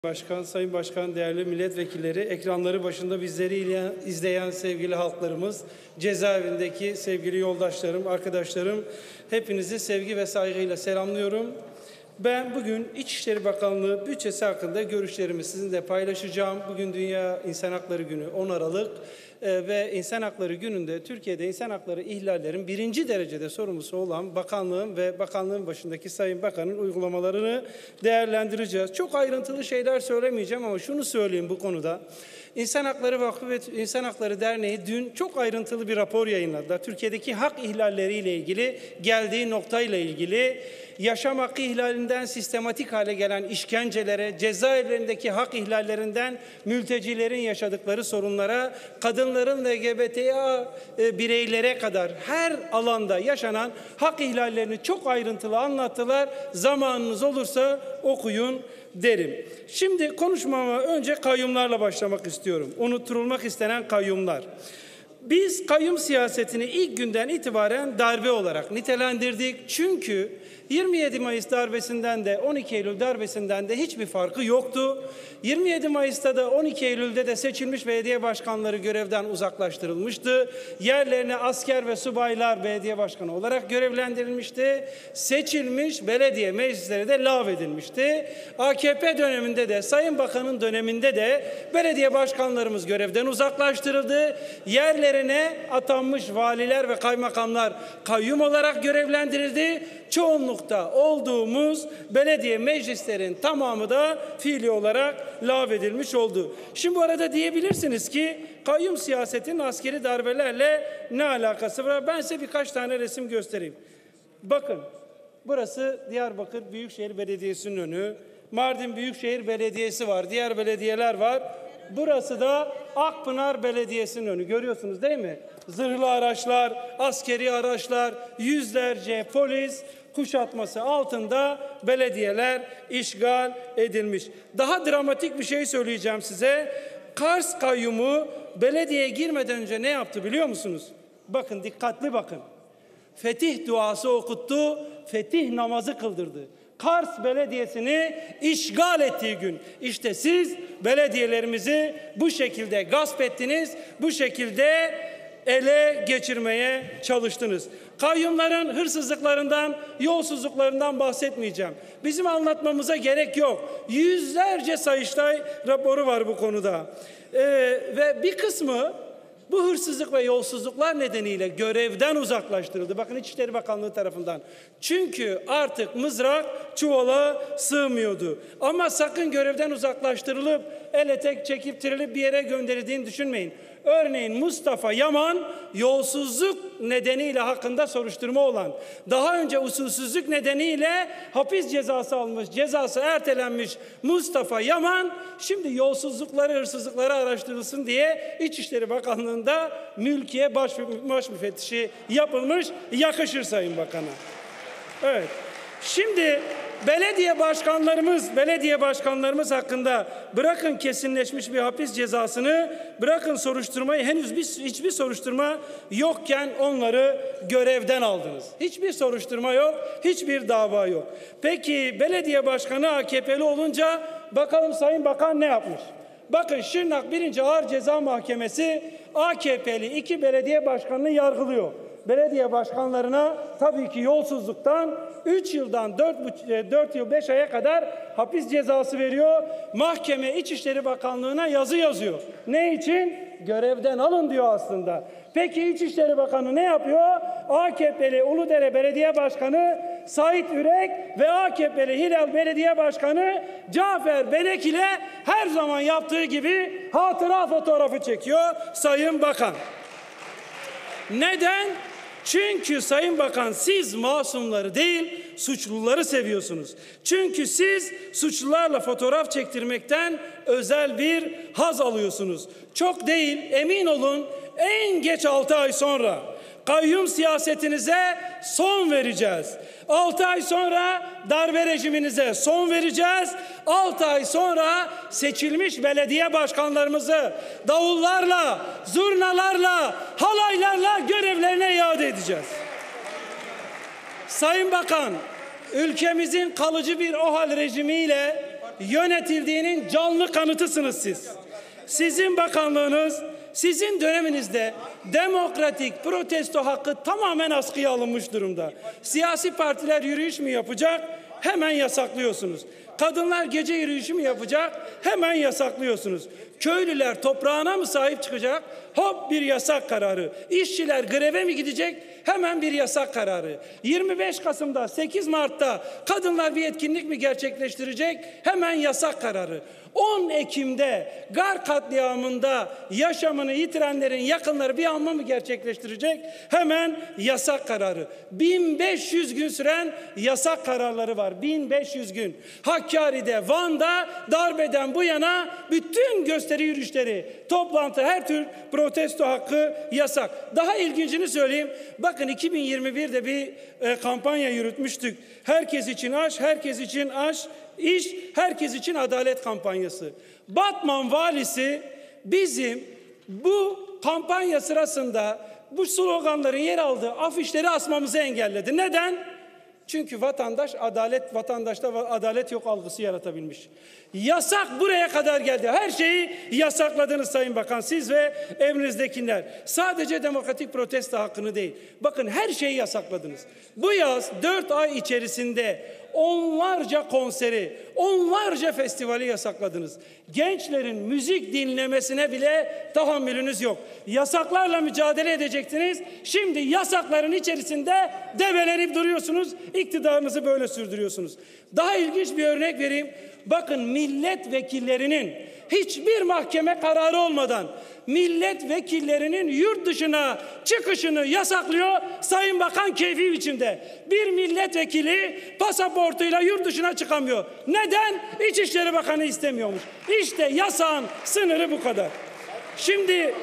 Başkan, Sayın Başkan, değerli milletvekilleri, ekranları başında bizleri izleyen sevgili halklarımız, cezaevindeki sevgili yoldaşlarım, arkadaşlarım, hepinizi sevgi ve saygıyla selamlıyorum. Ben bugün İçişleri Bakanlığı bütçesi hakkında görüşlerimi sizinle paylaşacağım. Bugün Dünya İnsan Hakları Günü 10 Aralık ve İnsan Hakları Günü'nde Türkiye'de insan hakları ihlallerin birinci derecede sorumlusu olan bakanlığın ve bakanlığın başındaki Sayın Bakan'ın uygulamalarını değerlendireceğiz. Çok ayrıntılı şeyler söylemeyeceğim ama şunu söyleyeyim bu konuda. İnsan Hakları Vakfı ve İnsan Hakları Derneği dün çok ayrıntılı bir rapor yayınladılar. Türkiye'deki hak ihlalleriyle ilgili, geldiği noktayla ilgili, yaşam hakkı ihlalinden sistematik hale gelen işkencelere, cezaevlerindeki hak ihlallerinden mültecilerin yaşadıkları sorunlara, kadınların LGBTİ bireylere kadar her alanda yaşanan hak ihlallerini çok ayrıntılı anlattılar. Zamanınız olursa okuyun derim. Şimdi konuşmama önce kayyumlarla başlamak istiyorum. Unutturulmak istenen kayyumlar. Biz kayyum siyasetini ilk günden itibaren darbe olarak nitelendirdik. Çünkü 27 Mayıs darbesinden de 12 Eylül darbesinden de hiçbir farkı yoktu. 27 Mayıs'ta da 12 Eylül'de de seçilmiş belediye başkanları görevden uzaklaştırılmıştı. Yerlerine asker ve subaylar belediye başkanı olarak görevlendirilmişti. Seçilmiş belediye meclisleri de lağvedilmişti. AKP döneminde de Sayın Bakan'ın döneminde de belediye başkanlarımız görevden uzaklaştırıldı. Yerlerine atanmış valiler ve kaymakamlar kayyum olarak görevlendirildi. Çoğunlukta olduğumuz belediye meclislerin tamamı da fiili olarak lağvedilmiş oldu. Şimdi bu arada diyebilirsiniz ki kayyum siyasetinin askeri darbelerle ne alakası var? Ben size birkaç tane resim göstereyim. Bakın, burası Diyarbakır Büyükşehir Belediyesi'nin önü. Mardin Büyükşehir Belediyesi var, diğer belediyeler var. Burası da Akpınar Belediyesi'nin önü. Görüyorsunuz değil mi? Zırhlı araçlar, askeri araçlar, yüzlerce polis kuşatması altında belediyeler işgal edilmiş. Daha dramatik bir şey söyleyeceğim size. Kars kayyumu belediyeye girmeden önce ne yaptı biliyor musunuz? Bakın, dikkatli bakın. Fetih duası okuttu, fetih namazı kıldırdı. Kars Belediyesi'ni işgal ettiği gün işte siz belediyelerimizi bu şekilde gasp ettiniz, bu şekilde ele geçirmeye çalıştınız. Kayyumların hırsızlıklarından, yolsuzluklarından bahsetmeyeceğim. Bizim anlatmamıza gerek yok. Yüzlerce Sayıştay raporu var bu konuda. Ve bir kısmı bu hırsızlık ve yolsuzluklar nedeniyle görevden uzaklaştırıldı. Bakın, İçişleri Bakanlığı tarafından. Çünkü artık mızrak çuvala sığmıyordu. Ama sakın görevden uzaklaştırılıp ele tek çekip bir yere gönderildiğini düşünmeyin. Örneğin Mustafa Yaman yolsuzluk nedeniyle hakkında soruşturma olan, daha önce usulsüzlük nedeniyle hapis cezası almış, cezası ertelenmiş Mustafa Yaman şimdi yolsuzlukları, hırsızlıkları araştırılsın diye İçişleri Bakanlığı'nda mülkiye baş müfettişi yapılmış. Yakışır Sayın Bakan'a. Evet. Şimdi belediye başkanlarımız hakkında bırakın kesinleşmiş bir hapis cezasını, bırakın soruşturmayı, henüz hiçbir soruşturma yokken onları görevden aldınız. Hiçbir soruşturma yok, hiçbir dava yok. Peki belediye başkanı AKP'li olunca bakalım Sayın Bakan ne yapmış? Bakın, Şırnak 1. Ağır Ceza Mahkemesi AKP'li 2 belediye başkanını yargılıyor. Belediye başkanlarına tabii ki yolsuzluktan 3 yıldan 4 yıl 5 aya kadar hapis cezası veriyor. Mahkeme İçişleri Bakanlığı'na yazı yazıyor. Ne için? Görevden alın diyor aslında. Peki İçişleri Bakanı ne yapıyor? AKP'li Uludere Belediye Başkanı Sait Ürek ve AKP'li Hilal Belediye Başkanı Cafer Benek ile her zaman yaptığı gibi hatıra fotoğrafı çekiyor Sayın Bakan. Neden? Çünkü Sayın Bakan, siz masumları değil, suçluları seviyorsunuz. Çünkü siz suçlularla fotoğraf çektirmekten özel bir haz alıyorsunuz. Çok değil, emin olun, en geç 6 ay sonra kayyum siyasetinize son vereceğiz. 6 ay sonra darbe rejiminize son vereceğiz. 6 ay sonra seçilmiş belediye başkanlarımızı davullarla, zurnalarla, halaylarla görevlerine iade edeceğiz. Sayın Bakan, ülkemizin kalıcı bir OHAL rejimiyle yönetildiğinin canlı kanıtısınız siz. Sizin bakanlığınız, sizin döneminizde demokratik protesto hakkı tamamen askıya alınmış durumda. Siyasi partiler yürüyüş mü yapacak? Hemen yasaklıyorsunuz. Kadınlar gece yürüyüşü mü yapacak? Hemen yasaklıyorsunuz. Köylüler toprağına mı sahip çıkacak? Hop bir yasak kararı. İşçiler greve mi gidecek? Hemen bir yasak kararı. 25 Kasım'da, 8 Mart'ta kadınlar bir etkinlik mi gerçekleştirecek? Hemen yasak kararı. 10 Ekim'de Gar katliamında yaşamını yitirenlerin yakınları bir anma mı gerçekleştirecek? Hemen yasak kararı. 1500 gün süren yasak kararları var. 1500 gün. Hakkari'de, Van'da darbeden bu yana bütün gösteri yürüyüşleri, toplantı, her tür protesto hakkı yasak. Daha ilgincini söyleyeyim. Bakın 2021'de bir kampanya yürütmüştük. Herkes için aş, herkes için aş, İş, herkes için adalet kampanyası. Batman valisi bizim bu kampanya sırasında bu sloganların yer aldığı afişleri asmamızı engelledi. Neden? Çünkü vatandaşta adalet yok algısı yaratabilmiş. Yasak buraya kadar geldi. Her şeyi yasakladınız Sayın Bakan, siz ve emrinizdekiler. Sadece demokratik protesto hakkını değil. Bakın her şeyi yasakladınız. Bu yaz 4 ay içerisinde onlarca konseri, onlarca festivali yasakladınız. Gençlerin müzik dinlemesine bile tahammülünüz yok. Yasaklarla mücadele edecektiniz. Şimdi yasakların içerisinde debelenip duruyorsunuz. İktidarınızı böyle sürdürüyorsunuz. Daha ilginç bir örnek vereyim. Bakın milletvekillerinin hiçbir mahkeme kararı olmadan milletvekillerinin yurt dışına çıkışını yasaklıyor Sayın Bakan keyfi biçimde. Bir milletvekili pasaportuyla yurt dışına çıkamıyor. Neden? İçişleri Bakanı istemiyormuş. İşte yasağın sınırı bu kadar. Şimdi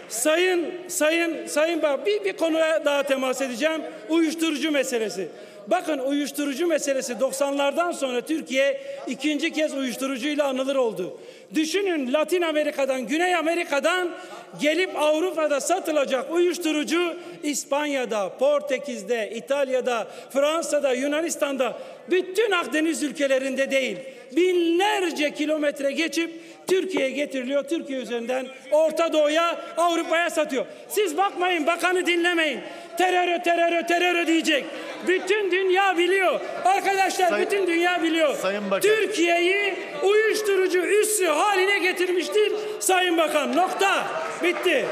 Sayın Bakan bir konuya daha temas edeceğim. Uyuşturucu meselesi. Bakın uyuşturucu meselesi 90'lardan sonra Türkiye ikinci kez uyuşturucuyla anılır oldu. Düşünün, Latin Amerika'dan, Güney Amerika'dan gelip Avrupa'da satılacak uyuşturucu İspanya'da, Portekiz'de, İtalya'da, Fransa'da, Yunanistan'da, bütün Akdeniz ülkelerinde değil, binlerce kilometre geçip Türkiye'ye getiriliyor. Türkiye üzerinden Orta Doğu'ya, Avrupa'ya satıyor. Siz bakmayın, bakanı dinlemeyin. Terör diyecek. Bütün dünya biliyor. Arkadaşlar bütün dünya biliyor. Türkiye'yi uyuşturucu üssü haline getirmiştir Sayın Bakan. Nokta. Bitti.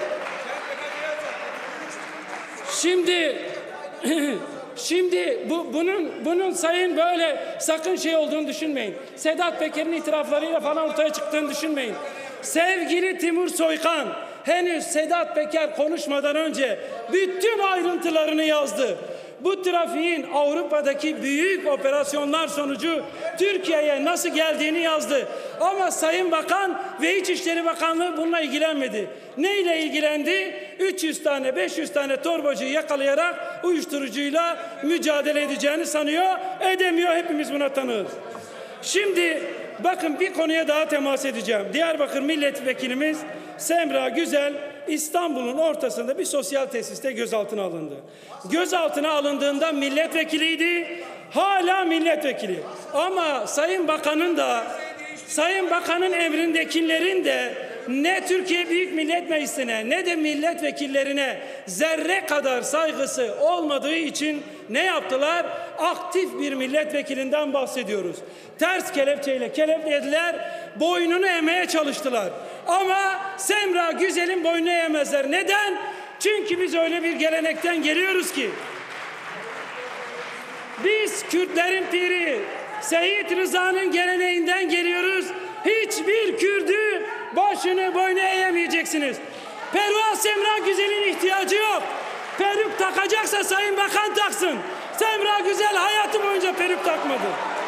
Şimdi bunun sayın böyle sakın şey olduğunu düşünmeyin. Sedat Peker'in itiraflarıyla falan ortaya çıktığını düşünmeyin. Sevgili Timur Soykan henüz Sedat Peker konuşmadan önce bütün ayrıntılarını yazdı. Bu trafiğin Avrupa'daki büyük operasyonlar sonucu Türkiye'ye nasıl geldiğini yazdı. Ama Sayın Bakan ve İçişleri Bakanlığı bununla ilgilenmedi. Neyle ilgilendi? 300 tane, 500 tane torbacıyı yakalayarak uyuşturucuyla mücadele edeceğini sanıyor. Edemiyor, hepimiz buna tanığız. Şimdi bakın bir konuya daha temas edeceğim. Diyarbakır milletvekilimiz Semra Güzel İstanbul'un ortasında bir sosyal tesiste gözaltına alındı. Gözaltına alındığında milletvekiliydi, hala milletvekili. Ama Sayın Bakan'ın emrindekilerin de ne Türkiye Büyük Millet Meclisi'ne ne de milletvekillerine zerre kadar saygısı olmadığı için ne yaptılar? Aktif bir milletvekilinden bahsediyoruz. Ters kelepçeyle kelepçelediler, boynunu eğmeye çalıştılar. Ama Semra Güzel'in boynunu eğmezler. Neden? Çünkü biz öyle bir gelenekten geliyoruz ki biz Kürtlerin piri Seyit Rıza'nın geleneğinden geliyoruz. Hiçbir Kürdü başını boynu eğemeyeceksiniz. Peruğa Semra Güzel'in ihtiyacı yok. Peruk takacaksa Sayın Bakan taksın. Semra Güzel hayatı boyunca peruk takmadı.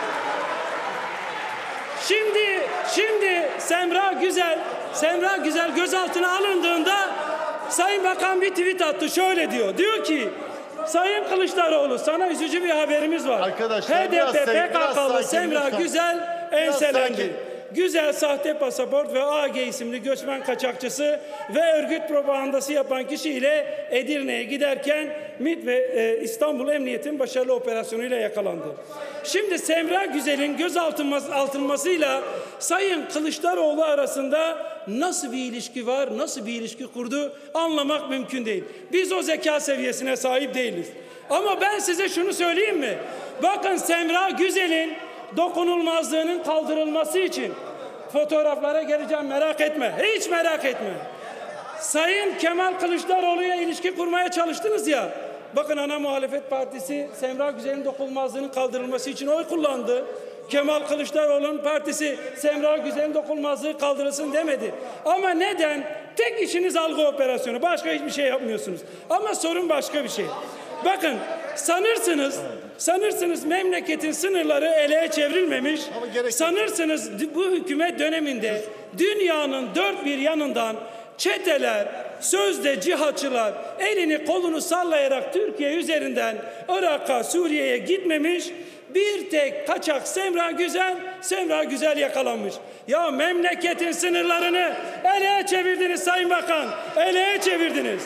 Şimdi Semra Güzel gözaltına alındığında Sayın Bakan bir tweet attı. Şöyle diyor. Diyor ki Sayın Kılıçdaroğlu, sana üzücü bir haberimiz var. Arkadaşlar, HDP PKK'lı Semra Güzel enselendi. güzel sahte pasaport ve AG isimli göçmen kaçakçısı ve örgüt propagandası yapan kişiyle Edirne'ye giderken MİT ve İstanbul Emniyet'in başarılı operasyonuyla yakalandı. Şimdi Semra Güzel'in gözaltılmasıyla Sayın Kılıçdaroğlu arasında nasıl bir ilişki var, nasıl bir ilişki kurdu anlamak mümkün değil. Biz o zeka seviyesine sahip değiliz. Ama ben size şunu söyleyeyim mi? Bakın Semra Güzel'in dokunulmazlığının kaldırılması için fotoğraflara geleceğim, merak etme. Hiç merak etme. Sayın Kemal Kılıçdaroğlu'ya ilişki kurmaya çalıştınız ya. Bakın ana muhalefet partisi Semra Güzel'in dokunulmazlığının kaldırılması için oy kullandı. Kemal Kılıçdaroğlu'nun partisi Semra Güzel'in dokunulmazlığı kaldırılsın demedi. Ama neden? Tek işiniz algı operasyonu. Başka hiçbir şey yapmıyorsunuz. Ama sorun başka bir şey. Bakın sanırsınız memleketin sınırları ele çevrilmemiş. Sanırsınız bu hükümet döneminde dünyanın dört bir yanından çeteler, sözde cihatçılar elini kolunu sallayarak Türkiye üzerinden Irak'a, Suriye'ye gitmemiş. Bir tek kaçak Semra Güzel yakalanmış. Ya memleketin sınırlarını ele çevirdiniz Sayın Bakan. Ele çevirdiniz.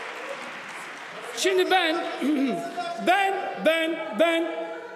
Şimdi ben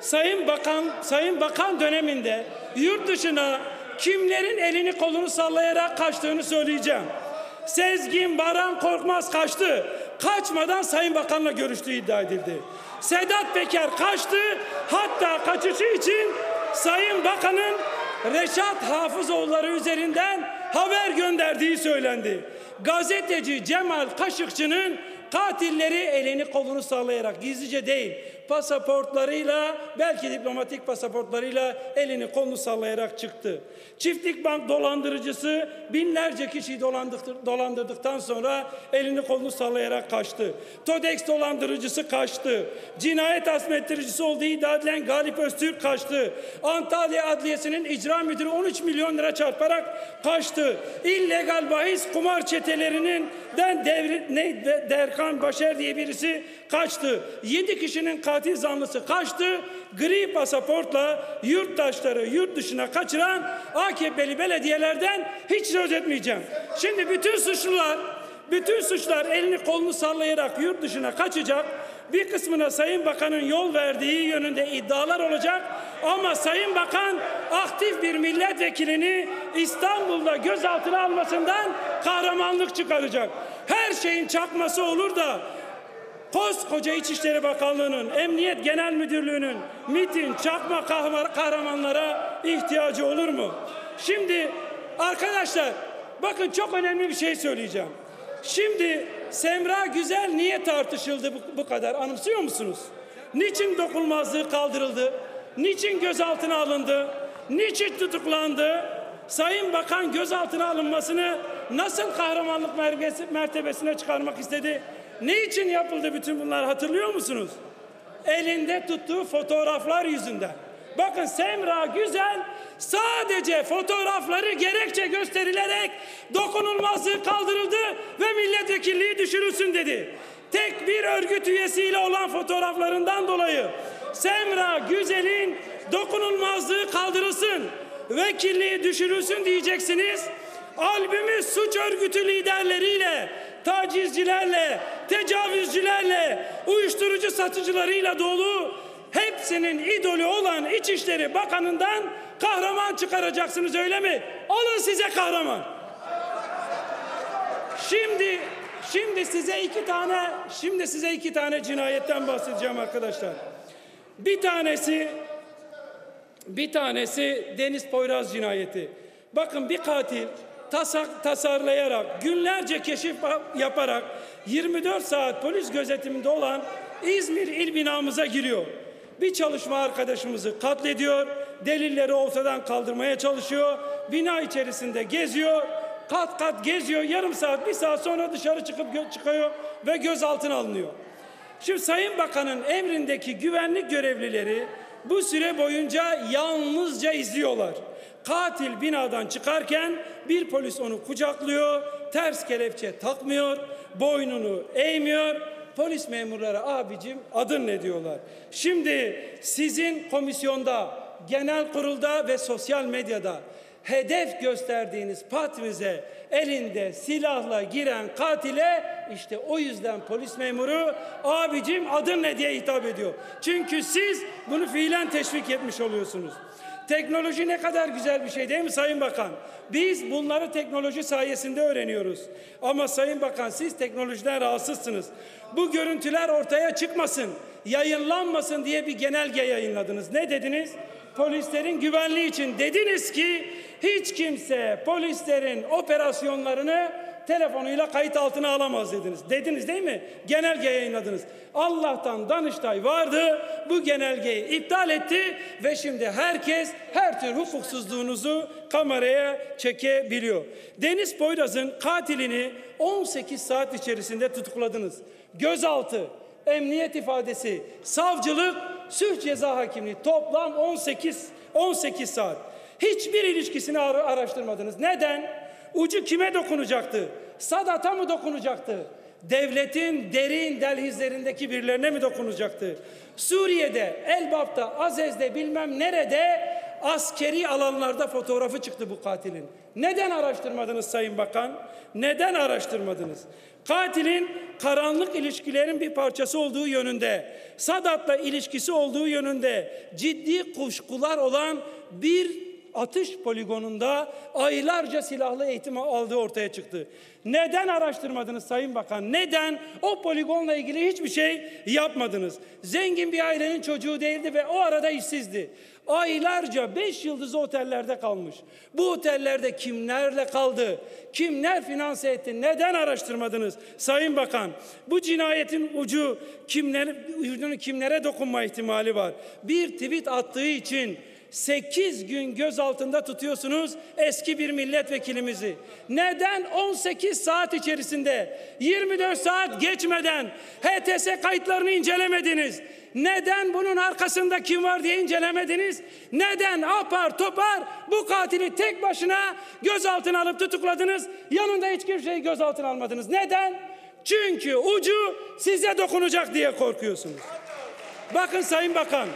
Sayın Bakan döneminde yurt dışına kimlerin elini kolunu sallayarak kaçtığını söyleyeceğim. Sezgin Baran Korkmaz kaçtı. Kaçmadan Sayın Bakan'la görüştüğü iddia edildi. Sedat Peker kaçtı. Hatta kaçışı için Sayın Bakan'ın Reşat Hafızoğulları üzerinden haber gönderdiği söylendi. Gazeteci Cemal Kaşıkçı'nın katilleri elini kolunu sallayarak, gizlice değil, pasaportlarıyla, belki diplomatik pasaportlarıyla elini kolunu sallayarak çıktı. Çiftlik bank dolandırıcısı binlerce kişiyi dolandırdıktan sonra elini kolunu sallayarak kaçtı. Todex dolandırıcısı kaçtı. Cinayet azmettiricisi olduğu iddia edilen Galip Öztürk kaçtı. Antalya Adliyesi'nin icra müdürü 13 milyon lira çarparak kaçtı. İllegal bahis kumar çetelerinden Derkan Başer diye birisi kaçtı. 7 kişinin katil zanlısı kaçtı. Gri pasaportla yurttaşları yurt dışına kaçıran AKP'li belediyelerden hiç söz etmeyeceğim. Şimdi bütün suçlar elini kolunu sallayarak yurt dışına kaçacak. Bir kısmına Sayın Bakan'ın yol verdiği yönünde iddialar olacak. Ama Sayın Bakan aktif bir milletvekilini İstanbul'da gözaltına almasından kahramanlık çıkaracak. Her şeyin çakması olur da koskoca İçişleri Bakanlığı'nın, Emniyet Genel Müdürlüğü'nün, MİT'in çakma kahramanlara ihtiyacı olur mu? Şimdi arkadaşlar bakın çok önemli bir şey söyleyeceğim. Şimdi Semra Güzel niye tartışıldı bu kadar, anımsıyor musunuz? Niçin dokunulmazlığı kaldırıldı? Niçin gözaltına alındı? Niçin tutuklandı? Sayın Bakan gözaltına alınmasını nasıl kahramanlık mertebesine çıkarmak istedi? Ne için yapıldı bütün bunlar, hatırlıyor musunuz? Elinde tuttuğu fotoğraflar yüzünden. Bakın Semra Güzel sadece fotoğrafları gerekçe gösterilerek dokunulmazlığı kaldırıldı ve milletvekilliği düşürülsün dedi. Tek bir örgüt üyesiyle olan fotoğraflarından dolayı Semra Güzel'in dokunulmazlığı kaldırılsın, vekilliği düşürülsün diyeceksiniz. Albümü suç örgütü liderleriyle, tacizcilerle, tecavüzcülerle, uyuşturucu satıcılarıyla dolu, hepsinin idolü olan İçişleri Bakanı'ndan kahraman çıkaracaksınız, öyle mi? Alın size kahraman. Şimdi size iki tane cinayetten bahsedeceğim arkadaşlar. Bir tanesi Deniz Poyraz cinayeti. Bakın bir katil tasarlayarak, günlerce keşif yaparak 24 saat polis gözetiminde olan İzmir İl binamıza giriyor. Bir çalışma arkadaşımızı katlediyor, delilleri ortadan kaldırmaya çalışıyor, bina içerisinde geziyor, kat kat geziyor, yarım saat, bir saat sonra dışarı çıkıyor ve gözaltına alınıyor. Şimdi Sayın Bakan'ın emrindeki güvenlik görevlileri bu süre boyunca yalnızca izliyorlar. Katil binadan çıkarken bir polis onu kucaklıyor, ters kelepçe takmıyor, boynunu eğmiyor. Polis memurları abicim adın ne diyorlar. Şimdi sizin komisyonda, genel kurulda ve sosyal medyada hedef gösterdiğiniz patrimize elinde silahla giren katile işte o yüzden polis memuru abicim adın ne diye hitap ediyor. Çünkü siz bunu fiilen teşvik etmiş oluyorsunuz. Teknoloji ne kadar güzel bir şey değil mi Sayın Bakan? Biz bunları teknoloji sayesinde öğreniyoruz. Ama Sayın Bakan siz teknolojiden rahatsızsınız. Bu görüntüler ortaya çıkmasın, yayınlanmasın diye bir genelge yayınladınız. Ne dediniz? Polislerin güvenliği için dediniz ki hiç kimse polislerin operasyonlarını telefonuyla kayıt altına alamaz dediniz. Dediniz değil mi? Genelge yayınladınız. Allah'tan Danıştay vardı, bu genelgeyi iptal etti ve şimdi herkes her tür hukuksuzluğunuzu kameraya çekebiliyor. Deniz Poyraz'ın katilini 18 saat içerisinde tutukladınız. Gözaltı, emniyet ifadesi, savcılık, suç ceza hakimliği toplam 18 saat. Hiçbir ilişkisini araştırmadınız. Neden? Ucu kime dokunacaktı? Sadat'a mı dokunacaktı? Devletin derin dehlizlerindeki birilerine mi dokunacaktı? Suriye'de, Elbap'ta, Azez'de bilmem nerede askeri alanlarda fotoğrafı çıktı bu katilin. Neden araştırmadınız Sayın Bakan? Neden araştırmadınız? Katilin karanlık ilişkilerin bir parçası olduğu yönünde, Sadat'la ilişkisi olduğu yönünde ciddi kuşkular olan bir atış poligonunda aylarca silahlı eğitim aldığı ortaya çıktı. Neden araştırmadınız Sayın Bakan? Neden o poligonla ilgili hiçbir şey yapmadınız? Zengin bir ailenin çocuğu değildi ve o arada işsizdi. Aylarca 5 yıldızlı otellerde kalmış. Bu otellerde kimlerle kaldı? Kimler finanse etti? Neden araştırmadınız Sayın Bakan? Bu cinayetin ucunu kimlere dokunma ihtimali var? Bir tweet attığı için 8 gün gözaltında tutuyorsunuz eski bir milletvekilimizi. Neden 18 saat içerisinde 24 saat geçmeden HTS kayıtlarını incelemediniz? Neden bunun arkasında kim var diye incelemediniz? Neden apar topar bu katili tek başına gözaltına alıp tutukladınız? Yanında hiç kimseyi gözaltına almadınız. Neden? Çünkü ucu size dokunacak diye korkuyorsunuz. Bakın Sayın Bakan,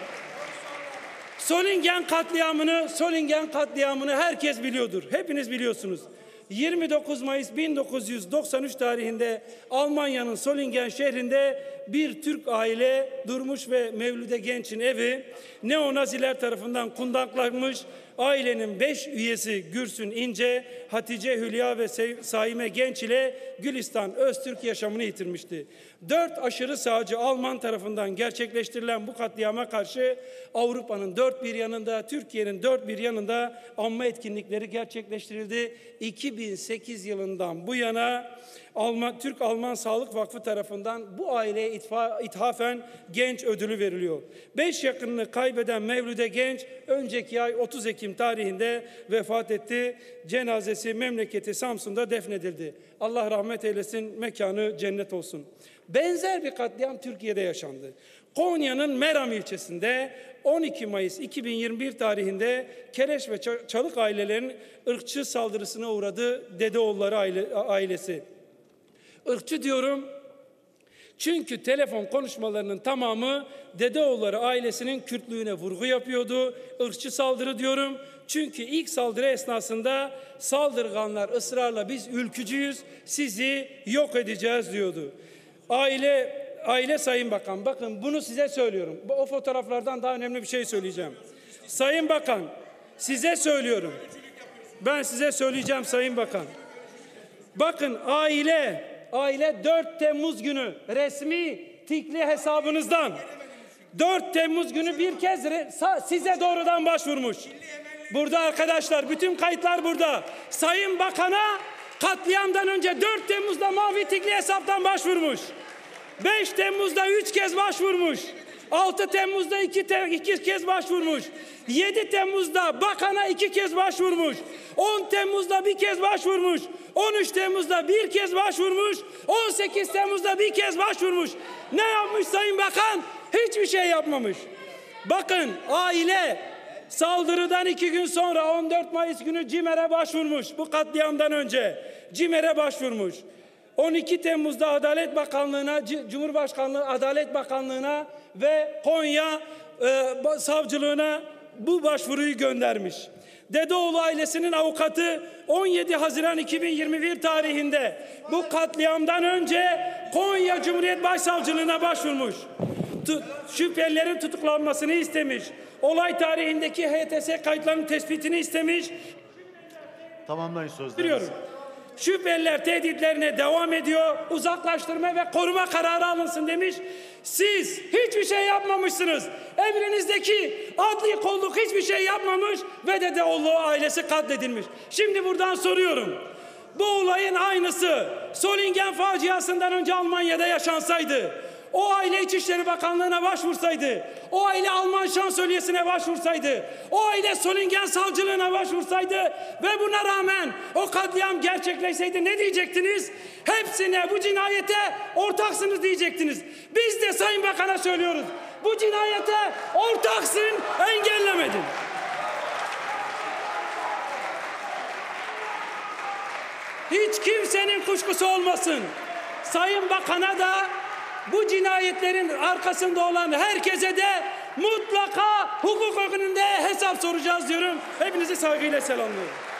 Solingen katliamını herkes biliyordur. Hepiniz biliyorsunuz. 29 Mayıs 1993 tarihinde Almanya'nın Solingen şehrinde bir Türk aile Durmuş ve Mevlüde Genç'in evi neonaziler tarafından kundaklanmış. Ailenin 5 üyesi Gürsün İnce, Hatice Hülya ve Saime Genç ile Gülistan Öztürk yaşamını yitirmişti. 4 aşırı sağcı Alman tarafından gerçekleştirilen bu katliama karşı Avrupa'nın dört bir yanında, Türkiye'nin dört bir yanında anma etkinlikleri gerçekleştirildi. 2008 yılından bu yana Türk-Alman Sağlık Vakfı tarafından bu aileye ithafen Genç ödülü veriliyor. 5 yakınını kaybeden Mevlüde Genç önceki ay 30 Ekim tarihinde vefat etti. Cenazesi memleketi Samsun'da defnedildi. Allah rahmet eylesin, mekanı cennet olsun. Benzer bir katliam Türkiye'de yaşandı. Konya'nın Meram ilçesinde 12 Mayıs 2021 tarihinde Keleş ve Çalık ailelerinin ırkçı saldırısına uğradı Dedeoğulları ailesi. Irkçı diyorum çünkü telefon konuşmalarının tamamı Dedeoğulları ailesinin Kürtlüğüne vurgu yapıyordu. Irkçı saldırı diyorum çünkü ilk saldırı esnasında saldırganlar ısrarla biz ülkücüyüz, sizi yok edeceğiz diyordu. Aile Sayın Bakan, bakın bunu size söylüyorum. O fotoğraflardan daha önemli bir şey söyleyeceğim. Sayın Bakan, size söylüyorum. Ben size söyleyeceğim Sayın Bakan. Bakın aile 4 Temmuz günü resmi tikli hesabınızdan 4 Temmuz günü bir kez size doğrudan başvurmuş. Burada arkadaşlar bütün kayıtlar burada. Sayın Bakan'a katliamdan önce 4 Temmuz'da mavi tikli hesaptan başvurmuş. 5 Temmuz'da 3 kez başvurmuş. 6 Temmuz'da 2 kez başvurmuş. 7 Temmuz'da bakana 2 kez başvurmuş. 10 Temmuz'da bir kez başvurmuş. 13 Temmuz'da bir kez başvurmuş. 18 Temmuz'da bir kez başvurmuş. Ne yapmış Sayın Bakan? Hiçbir şey yapmamış. Bakın aile saldırıdan 2 gün sonra 14 Mayıs günü CİMER'e başvurmuş. Bu katliamdan önce CİMER'e başvurmuş. 12 Temmuz'da Adalet Bakanlığı'na, Cumhurbaşkanlığı Adalet Bakanlığı'na ve Konya Savcılığına bu başvuruyu göndermiş. Dedeoğlu ailesinin avukatı 17 Haziran 2021 tarihinde bu katliamdan önce Konya Cumhuriyet Başsavcılığına başvurmuş. Şüphelilerin tutuklanmasını istemiş. Olay tarihindeki HTS kayıtlarının tespitini istemiş. Tamamlayın sözlerinizi. Şüpheliler tehditlerine devam ediyor. Uzaklaştırma ve koruma kararı alınsın demiş. Siz hiçbir şey yapmamışsınız. Emrinizdeki adli kolluk hiçbir şey yapmamış ve Dedeoğlu ailesi katledilmiş. Şimdi buradan soruyorum. Bu olayın aynısı Solingen faciasından önce Almanya'da yaşansaydı, o aile İçişleri Bakanlığı'na başvursaydı, o aile Alman şansölyesine başvursaydı, o aile Solingen savcılığına başvursaydı ve buna rağmen o katliam gerçekleşseydi ne diyecektiniz? Hepsine bu cinayete ortaksınız diyecektiniz. Biz de Sayın Bakan'a söylüyoruz. Bu cinayete ortaksın, engellemedin. Hiç kimsenin kuşkusu olmasın. Sayın Bakan'a da bu cinayetlerin arkasında olan herkese de mutlaka hukuk önünde hesap soracağız diyorum. Hepinizi saygıyla selamlıyorum.